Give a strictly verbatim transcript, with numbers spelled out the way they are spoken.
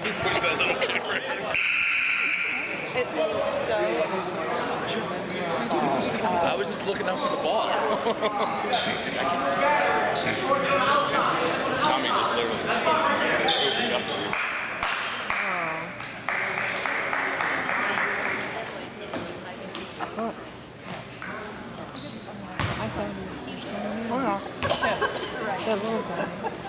Push that little camera in. It's so. I was just looking up for the ball. Dude, I can see. Tommy just literally opened up the roof. What? I found it. Wow. That little guy.